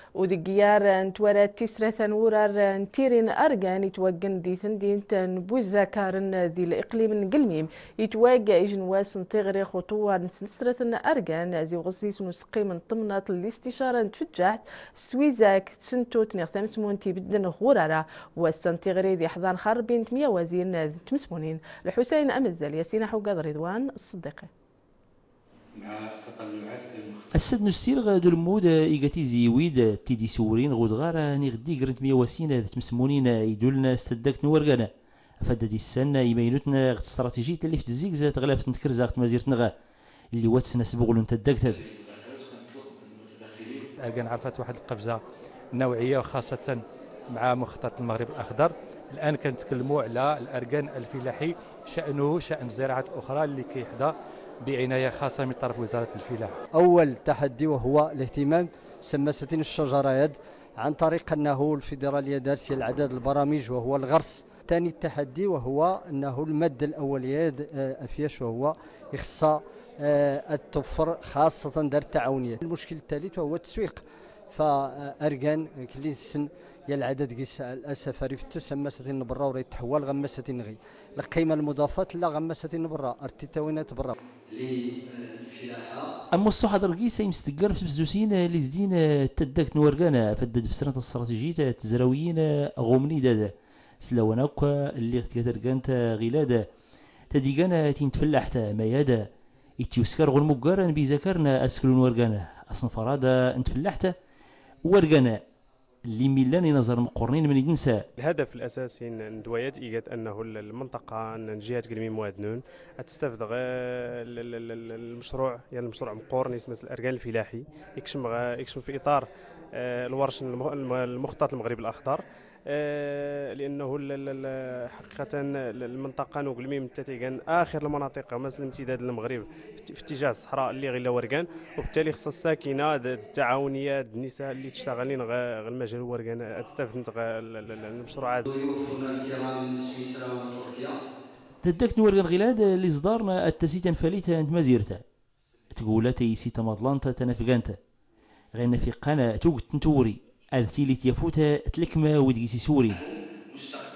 ودقيار نتورا تسرة ثنورار نتيرين أرغان يتوقن دي ثندين تنبوزا كارن ذي الإقليم نقلميم يتواقع يجنواس نتغري خطوة نسلسلة أرغان زي غسيس نسقي من طمنات الاستشارة نتفجعت سويزاك سنتو تنغتمسمون تيبدن غورارا والسنتغري دي حضان خاربين تمية وزير تمسمونين الحسين أمزل ياسين حوقاد رضوان الصديقي مع تطلعات السد نسير دو المود إيغاتي زيويد تيدي سورين غودغار نغدي قرنت ميواسين تمسمونين يدولنا استدكت نورغانا فددي السنة يمينوتنا غد استراتيجية اللي في الزيكزا تغلاف تنتكرزاغت مازيرت نغا اللي واتسنا سبغلون تدكت هذا أرغان عرفت واحد القفزة نوعية وخاصة مع مخطط المغرب الأخضر. الآن كنتكلموا على الأرغان الفلاحي شأنه شأن الزراعات الأخرى اللي كيحظى بعناية خاصة من طرف وزارة الفلاحة. أول تحدي وهو الاهتمام سماستين الشجرات عن طريق أنه الفيدرالية دارسية العدد البرامج وهو الغرس. ثاني التحدي وهو أنه المادة الأولية أفياش وهو يخص التوفر خاصة دار التعاونيات. المشكل الثالث وهو التسويق. فأرغان كليسن يا العدد قيس الأسف ريفتو سماستين برا وريت تحول غماستين غي القيمة المضافة لا غماستين برا ارتيتاوينات برا. أما الصحة درقيسة يمستقر في بزوسين اللي زدين تدكت نورغانا فدد في سنة الاستراتيجية تزراويين غومني دادا سلاوناك اللي تكترقانت غيلادا تديقانا تينتفلحت ميادا يتيوسكر غنمقارن بيذكرنا أسكلون ورغانا أصلا فرادا انتفلحت ورغانا اللي ميلاني نظر مقرنين من ينسى. الهدف الاساسي ندويات ايجاد انه المنطقه ان جهه قلميم موادنون تستفد المشروع يعني المشروع مقورن اسمه الارغان الفلاحي يكشم في اطار الورش المخطط المغرب الاخضر لانه حقيقه المنطقه نقلميم تاتيكان اخر المناطق مثل امتداد المغرب في اتجاه الصحراء اللي غير ورقان وبالتالي خص الساكنه التعاونيات النساء اللي تشتغلين غير المجال ورقان تستفد المشروعات. ضيوفنا الكرام من سويسرا وتركيا تدك نورغان غيلاد اللي صدارنا التسيتا فاليتا عند مازيرتا تقول تيسي تماطلانتا تنافقانتا غير في قناه توقت نتوري التي اللي تيفوتها تلكمه ودقيسي سوري.